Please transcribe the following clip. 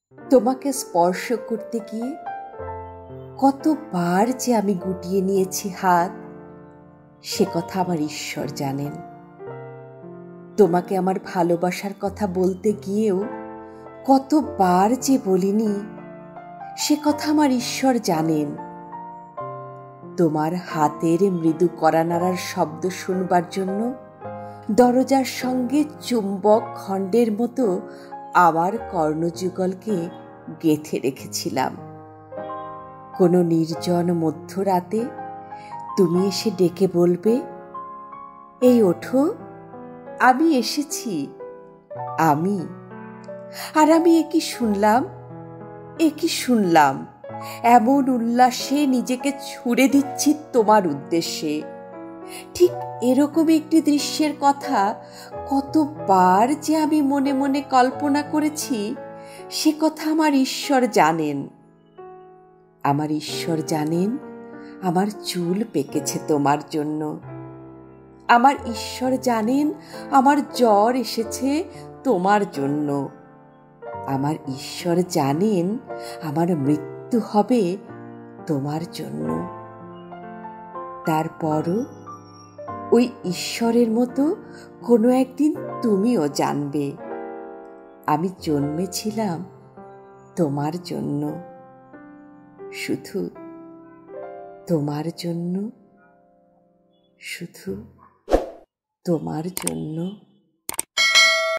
তোমাকে স্পর্শ করতে গিয়ে কতবার যে আমি গুটিয়ে নিয়েছি হাত, সে কথা আমার ঈশ্বর জানেন। তোমাকে আমার ভালোবাসার কথা বলতে গিয়েও কতবার যে বলিনি, সে কথা আমার ঈশ্বর জানেন। তোমার হাতের মৃদু কড়া নাড়ার শব্দ শুনবার জন্য দরজার সঙ্গে চুম্বক খণ্ডের মতো আমার কর্ণযুগলকে গেঁথে রেখেছিলাম। কোনো নির্জন মধ্যরাতে তুমি এসে ডেকে বলবে, এই ওঠো, আমি এসেছি। আর আমি এ কি শুনলাম, এমন উল্লাসে নিজেকে ছুড়ে দিচ্ছি তোমার উদ্দেশ্যে। ঠিক এরকম একটি দৃশ্যের কথা কতবার যে আমি মনে মনে কল্পনা করেছি, সে কথা আমার ঈশ্বর জানেন। আমার ঈশ্বর জানেন আমার চুল পেকেছে তোমার জন্য। আমার ঈশ্বর জানেন আমার জ্বর এসেছে তোমার জন্য। আমার ঈশ্বর জানেন আমার মৃত্যু হবে তোমার জন্য। তারপরও ওই ঈশ্বরের মতো কোনো একদিন তুমিও জানবে আমি জন্মেছিলাম তোমার জন্য, শুধু তোমার জন্য, শুধু তোমার জন্য।